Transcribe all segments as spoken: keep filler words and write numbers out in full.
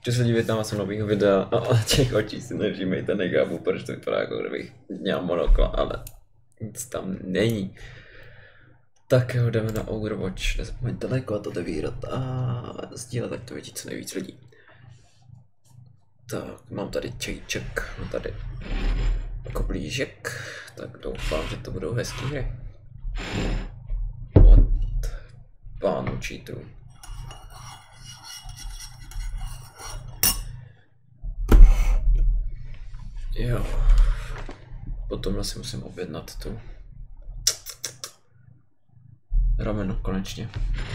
Když se dívíte na nového videa a těch očí si nevšímejte, nechápu, proč to vypadá, jako kdybych měl monokla, ale nic tam není. Tak jo, jdeme na Overwatch, nezapomeňte lajkovat, otevírat a sdílet, tak to vidí co nejvíc lidí. Tak, mám tady čejček, mám tady koblížek, tak doufám, že to budou hezký hry. Od pánu cheatů. Jo, potom asi musím objednat tu rameno konečně.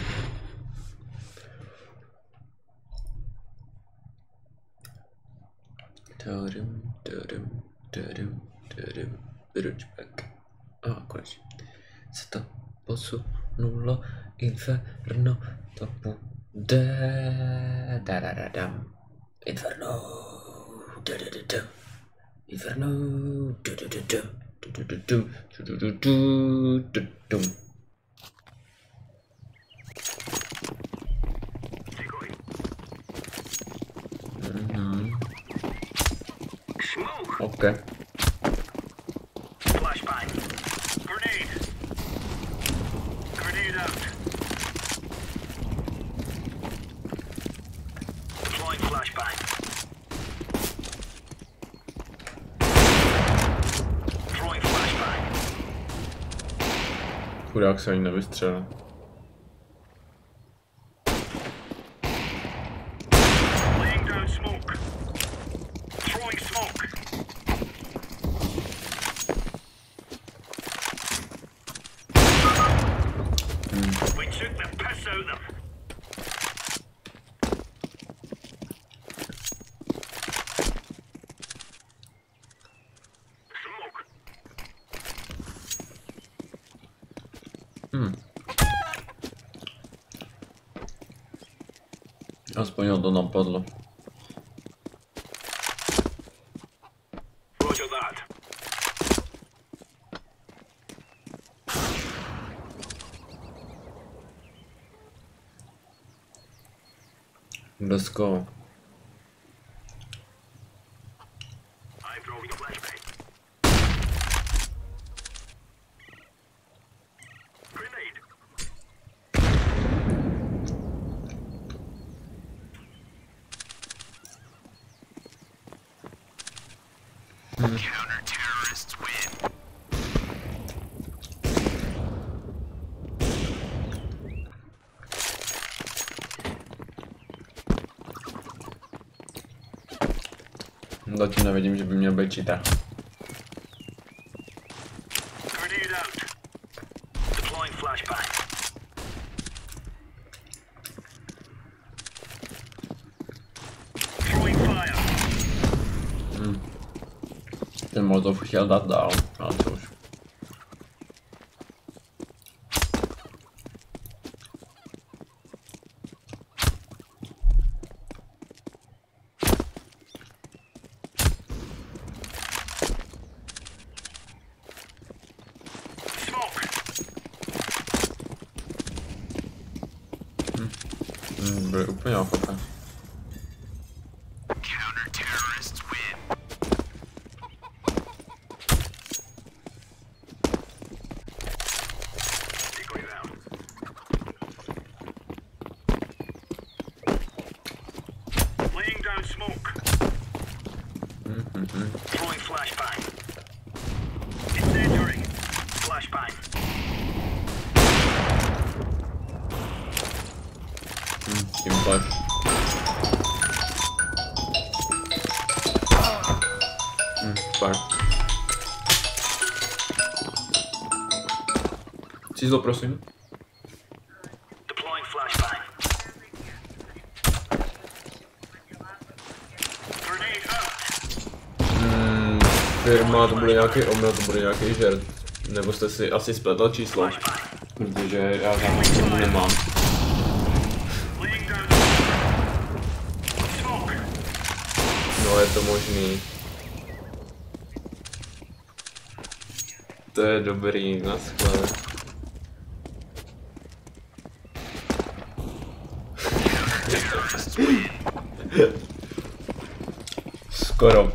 Tadum, tadum, tadum, tadum, Bridgeback. A konečně se to posunulo, Inferno to bude. Dadadadam. Inferno. Dadadadam. Inferno. Dadadadam. Dadadadam. Dadadadam. Mhm. Okay. Flashbang. Grenade. Grenade out. Deploying flashbang. Throwing flashbang. Chudák se ani nevystřelil. Laying down smoke. Throwing smoke. We took the piss out of them. Smoke. Hmm. Aspoň ho to napadlo. Roger that. Let's go. I'm throwing a flashbang. Grenade. Counter-terrorists win. Zatím nevidím, že by měl být cheater. Grenade out. Deploying flashbang. Throwing fire. Hmm. Ten Molotov chtěl dát dál, ale to už. Smoke. Hmm, byli úplně ochotné. Counter-terrorists win. Decoy down. Laying down smoke. Mhm. Throwing flashbang. Incendiary. Flashbang. Hmm, tím flash. Hmm, flash. Číslo, prosím. Deploying flashbang. Grenade out. Hmm, firma, to bude nějaký omyl, to bude nějaký žert. Nebo jste si asi spletl číslo. Protože já žádnou k tomu nemám. Laying down smoke. No, je to možný. To je dobrý, naschle. Skoro.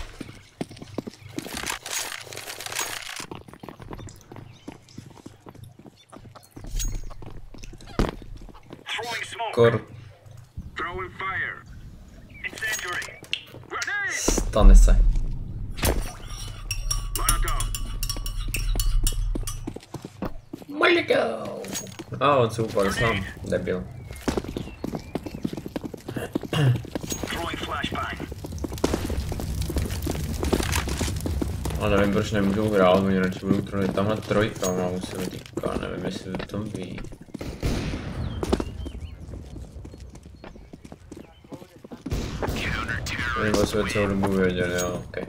Throwing smoke. Skoro. Throwing fire. Incendiary. Grenade. Stane se. Molotov. Molotov. A on se upal sám. Debil. Throwing flashbang. A nevím, proč nemůžu hrát, oni radši budou trojit. Tamhle trojka má musím týká, nevím, jestli to tam ví. Oni o sebe celou dobu věděli, jo, okej.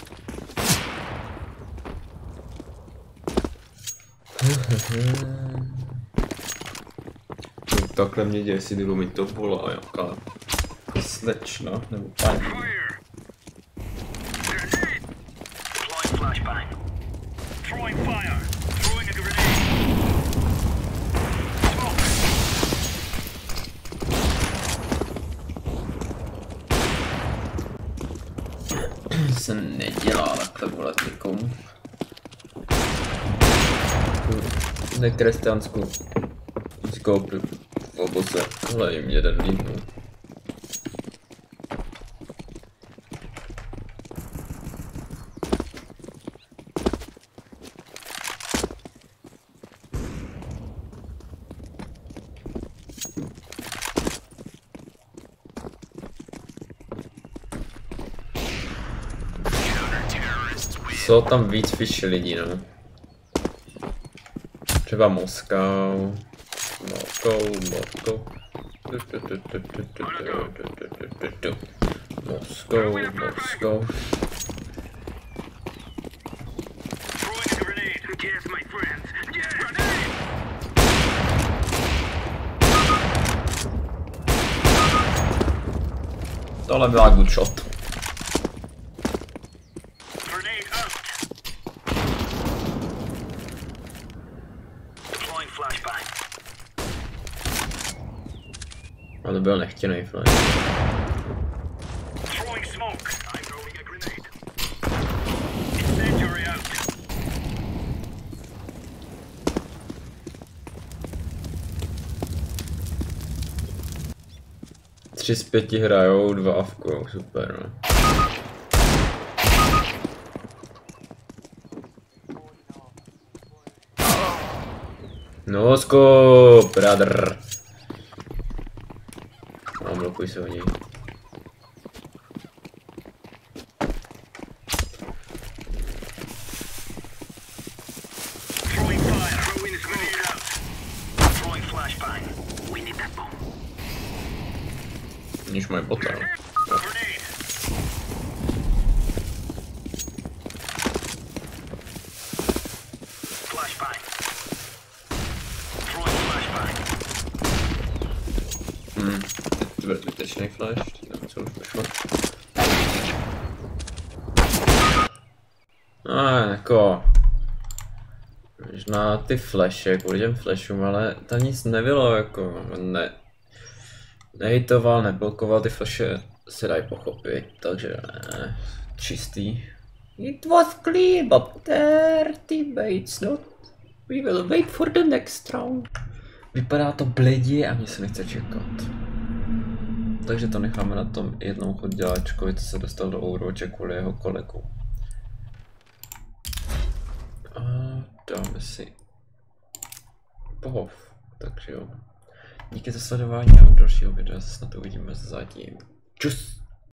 Okay. Takhle mě děje, si jdu mi to volá, jaká slečna, nebo paní. Fire. Grenade. Deploying flashbang. Throwing fire. Throwing a grenade. Smoke. Se nedělá takhle volat nikomu. Ne křesťanskou. Skoupil v oboce, ale jim jeden líbnul. Jsou tam víc fiši lidí, no. Třeba Moskau. Moskau, Moskau. Moskau, Moskau. Throwing a grenade. Yes, my friends. Yeah. Grenade. Tohle byla good shot. Grenade out. Deploying flashbang. A to byl nechtěný flash. Throwing smoke. I'm throwing a grenade. Incendiary out. Tři z pěti hrajou, dva avkujou, super, no. Nosko, brother. No, blokuj se hodí. Throwing fire. Throwing a grenade out. Throwing flashbang. We need that bomb. Níž mají bota. Grenade. Flashbang. Throwing flashbang. Hmm, to byl zbytečný flash, nevím, co už vyšlo. A jako... Možná ty flashe, kvůli těm flashům, ale tam nic nebylo, jako... Ne... Nehitoval, neblokoval, ty flashe se dají pochopit, takže ne, čistý. It was clean, but their teammates not. We will wait for the next round. Vypadá to bledě a mě se nechce čekat. Takže to necháme na tom jednou chodňáčkovi, co se dostal do Overwatche kvůli jeho kolegu. A dáme si pohov, takže jo. Díky za sledování a u dalšího videa se snad uvidíme zatím. Čus!